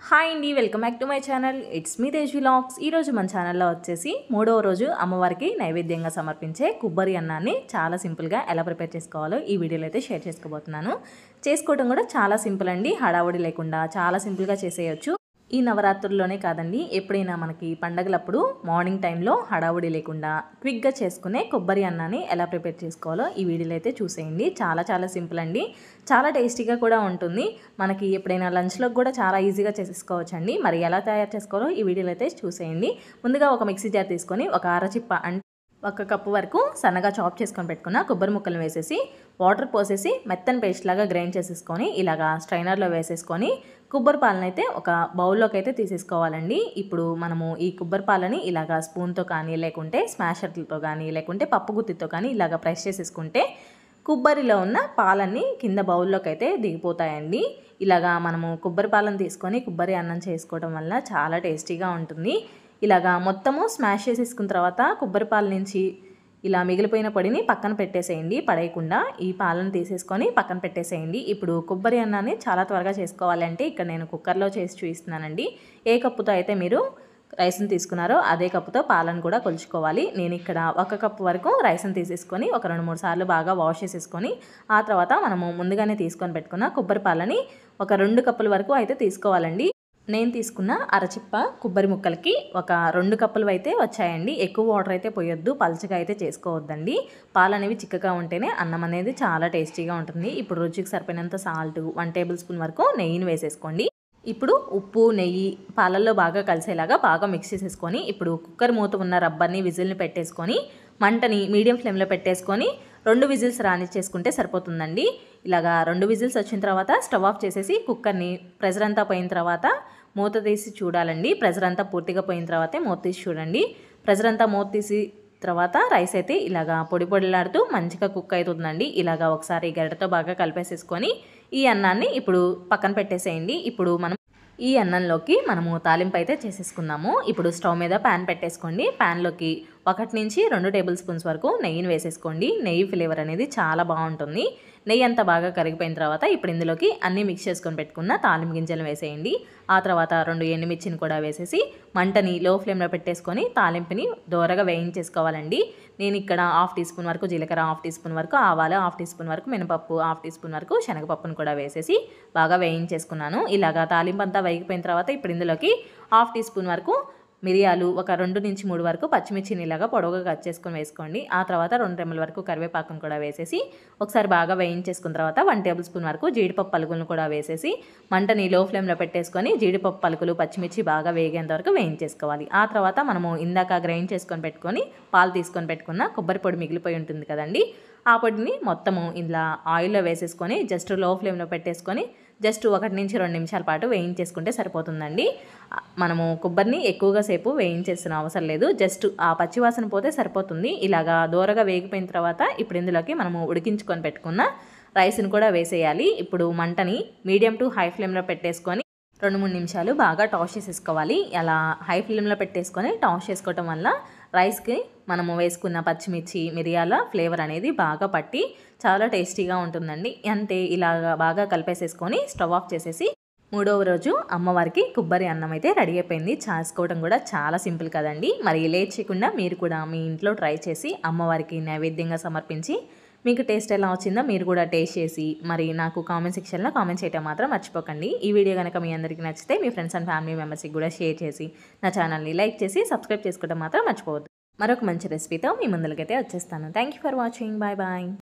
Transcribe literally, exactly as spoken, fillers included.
Hi అండి, welcome back to my channel. It's me Tej vlogs. ఈరోజు మన ఛానల్లో వచ్చేసి మూడవ రోజు అమ్మవారికి నైవేద్యంగా సమర్పించే కొబ్బరి అన్నాన్ని చాలా సింపుల్గా ఎలా ప్రిపేర్ చేసుకోవాలో ఈ వీడియోలో అయితే షేర్ చేసుకోబోతున్నాను. చేసుకోవడం కూడా చాలా సింపుల్ అండి, హడావుడి లేకుండా చాలా సింపుల్గా చేసేయచ్చు. ఈ నవరాత్రుల్లోనే కాదండి, ఎప్పుడైనా మనకి పండగలప్పుడు మార్నింగ్ టైంలో హడావుడి లేకుండా క్విక్గా చేసుకునే కొబ్బరి అన్నాన్ని ఎలా ప్రిపేర్ చేసుకోవాలో ఈ వీడియోలో అయితే చూసేయండి. చాలా చాలా సింపుల్ అండి, చాలా టేస్టీగా కూడా ఉంటుంది. మనకి ఎప్పుడైనా లంచ్లో కూడా చాలా ఈజీగా చేసేసుకోవచ్చండి. మరి ఎలా తయారు చేసుకోవాలో ఈ వీడియోలో అయితే చూసేయండి. ముందుగా ఒక మిక్సీ జార్ తీసుకొని ఒక అరచిప్ప అంటే ఒక కప్పు వరకు సన్నగా చాప్ చేసుకొని పెట్టుకున్న కొబ్బరి ముక్కలు వేసేసి వాటర్ పోసేసి మెత్తని పేస్ట్ లాగా గ్రైండ్ చేసేసుకొని ఇలాగా స్ట్రైనర్లో వేసేసుకొని కొబ్బరి పాలను అయితే ఒక బౌల్లోకి అయితే తీసేసుకోవాలండి. ఇప్పుడు మనము ఈ కొబ్బరి పాలని ఇలాగా స్పూన్తో కానీ లేకుంటే స్మాషర్లతో కానీ లేకుంటే పప్పు గుత్తితో కానీ ఇలాగ ప్రెస్ చేసేసుకుంటే కొబ్బరిలో ఉన్న పాలన్నీ కింద బౌల్లోకి అయితే దిగిపోతాయండి. ఇలాగా మనము కొబ్బరి పాలను తీసుకొని కొబ్బరి అన్నం చేసుకోవడం వల్ల చాలా టేస్టీగా ఉంటుంది. ఇలాగా మొత్తము స్మాష్ చేసేసుకున్న తర్వాత కొబ్బరి పాల నుంచి ఇలా మిగిలిపోయిన పొడిని పక్కన పెట్టేసేయండి, పడేయకుండా ఈ పాలను తీసేసుకొని పక్కన పెట్టేసేయండి. ఇప్పుడు కొబ్బరి అన్నాన్ని చాలా త్వరగా చేసుకోవాలంటే ఇక్కడ నేను కుక్కర్లో చేసి చూపిస్తున్నానండి. ఏ కప్పుతో అయితే మీరు రైస్ని తీసుకున్నారో అదే కప్పుతో పాలను కూడా కొలుచుకోవాలి. నేను ఇక్కడ ఒక కప్పు వరకు రైస్ని తీసేసుకొని ఒక రెండు మూడు సార్లు బాగా వాష్ చేసేసుకొని ఆ తర్వాత మనము ముందుగానే తీసుకొని పెట్టుకున్న కొబ్బరి పాలని ఒక రెండు కప్పుల వరకు అయితే తీసుకోవాలండి. నేను తీసుకున్న అరచిప్ప కొబ్బరి ముక్కలకి ఒక రెండు కప్పులు అయితే వచ్చాయండి. ఎక్కువ వాటర్ అయితే పోయొద్దు, పల్చగా అయితే చేసుకోవద్దండి. పాలు అనేవి చిక్కగా ఉంటేనే అన్నం అనేది చాలా టేస్టీగా ఉంటుంది. ఇప్పుడు రుచికి సరిపోయినంత సాల్ట్, వన్ టేబుల్ స్పూన్ వరకు నెయ్యిని వేసేసుకోండి. ఇప్పుడు ఉప్పు నెయ్యి పాలల్లో బాగా కలిసేలాగా బాగా మిక్స్ చేసేసుకొని ఇప్పుడు కుక్కర్ మూత ఉన్న రబ్బర్ని విజిల్ని పెట్టేసుకొని మంటని మీడియం ఫ్లేమ్లో పెట్టేసుకొని రెండు విజిల్స్ రానిచ్చేసుకుంటే సరిపోతుందండి. ఇలాగా రెండు విజిల్స్ వచ్చిన తర్వాత స్టవ్ ఆఫ్ చేసేసి కుక్కర్ని ప్రెజర్ అంతా పోయిన తర్వాత మూత తీసి చూడాలండి. ప్రెజర్ అంతా పూర్తిగా పోయిన తర్వాతే మూత తీసి చూడండి. ప్రెజర్ అంతా మూత తీసి తర్వాత రైస్ అయితే ఇలాగా పొడి పొడిలాడుతూ మంచిగా కుక్ అవుతుందండి. ఇలాగా ఒకసారి గరిటతో బాగా కలిపేసేసుకొని ఈ అన్నాన్ని ఇప్పుడు పక్కన పెట్టేసేయండి. ఇప్పుడు మనం ఈ అన్నంలోకి మనము తాలింపు అయితే చేసేసుకుందాము. ఇప్పుడు స్టవ్ మీద ప్యాన్ పెట్టేసుకోండి. ప్యాన్లోకి ఒకటి నుంచి రెండు టేబుల్ స్పూన్స్ వరకు నెయ్యిని వేసేసుకోండి. నెయ్యి ఫ్లేవర్ అనేది చాలా బాగుంటుంది. నెయ్యి అంతా బాగా కరిగిపోయిన తర్వాత ఇప్పుడు ఇందులోకి అన్నీ మిక్స్ చేసుకొని పెట్టుకున్న తాలింపు గింజలు వేసేయండి. ఆ తర్వాత రెండు ఎండుమిర్చిని కూడా వేసేసి మంటని లో ఫ్లేమ్లో పెట్టేసుకొని తాలింపుని దోరగా వేయించేసుకోవాలండి. నేను ఇక్కడ హాఫ్ టీ స్పూన్ వరకు జీలకర్ర, హాఫ్ టీ స్పూన్ వరకు ఆవాలు, హాఫ్ టీ స్పూన్ వరకు మినపప్పు, హాఫ్ టీ స్పూన్ వరకు శనగపప్పును కూడా వేసేసి బాగా వేయించేసుకున్నాను. ఇలాగా తాలింపు అంతా వేగిపోయిన తర్వాత ఇప్పుడు ఇందులోకి హాఫ్ టీ స్పూన్ వరకు మిరియాలు, ఒక రెండు నుంచి మూడు వరకు పచ్చిమిర్చిని ఇలాగా పొడవుగా కట్ చేసుకొని వేసుకోండి. ఆ తర్వాత రెండు రెమ్మల వరకు కరివేపాకును కూడా వేసేసి ఒకసారి బాగా వేయించేసుకున్న తర్వాత వన్ టేబుల్ స్పూన్ వరకు జీడిపప్పు పలుకులను కూడా వేసేసి మంటని లో ఫ్లేమ్లో పెట్టేసుకొని జీడిపప్పు పలుకులు పచ్చిమిర్చి బాగా వేగేంత వరకు వేయించేసుకోవాలి. ఆ తర్వాత మనము ఇందాక గ్రైండ్ చేసుకొని పెట్టుకొని పాలు తీసుకొని పెట్టుకున్న కొబ్బరి పొడి మిగిలిపోయి ఉంటుంది కదండి, ఆ పొడిని మొత్తము ఇలా ఆయిల్లో వేసేసుకొని జస్ట్ లో ఫ్లేమ్లో పెట్టేసుకొని జస్ట్ ఒకటి నుంచి రెండు నిమిషాల పాటు వేయించేసుకుంటే సరిపోతుందండి. మనము కొబ్బరిని ఎక్కువగా సేపు వేయించేసిన అవసరం లేదు, జస్ట్ ఆ పచ్చివాసన పోతే సరిపోతుంది. ఇలాగా దూరగా వేగిపోయిన తర్వాత ఇప్పుడు ఇందులోకి మనము ఉడికించుకొని పెట్టుకున్న రైస్ని కూడా వేసేయాలి. ఇప్పుడు మంటని మీడియం టు హై ఫ్లేమ్లో పెట్టేసుకొని రెండు మూడు నిమిషాలు బాగా టాస్ చేసేసుకోవాలి. అలా హై ఫ్లేమ్లో పెట్టేసుకొని టాస్ చేసుకోవటం వల్ల రైస్కి మనము వేసుకున్న పచ్చిమిర్చి మిరియాల ఫ్లేవర్ అనేది బాగా పట్టి చాలా టేస్టీగా ఉంటుందండి. అంతే, ఇలాగా బాగా కలిపేసేసుకొని స్టవ్ ఆఫ్ చేసేసి మూడవ రోజు అమ్మవారికి కొబ్బరి అన్నం అయితే రెడీ అయిపోయింది. చేసుకోవడం కూడా చాలా సింపుల్ కదండి. మరి లేట్ చేయకుండా మీరు కూడా మీ ఇంట్లో ట్రై చేసి అమ్మవారికి నైవేద్యంగా సమర్పించి మీకు టేస్ట్ ఎలా వచ్చిందో మీరు కూడా టేస్ట్ చేసి మరి నాకు కామెంట్ సెక్షన్లో కామెంట్ చేయడం మాత్రం మర్చిపోకండి. ఈ వీడియో కనుక మీ అందరికీ నచ్చితే మీ ఫ్రెండ్స్ అండ్ ఫ్యామిలీ మెంబర్స్కి కూడా షేర్ చేసి నా ఛానల్ని లైక్ చేసి సబ్స్క్రైబ్ చేసుకోవడం మాత్రం మర్చిపోవద్దు. మరొక మంచి రెసిపీతో మీ ముందులకైతే వచ్చేస్తాను. Thank you for watching. Bye bye.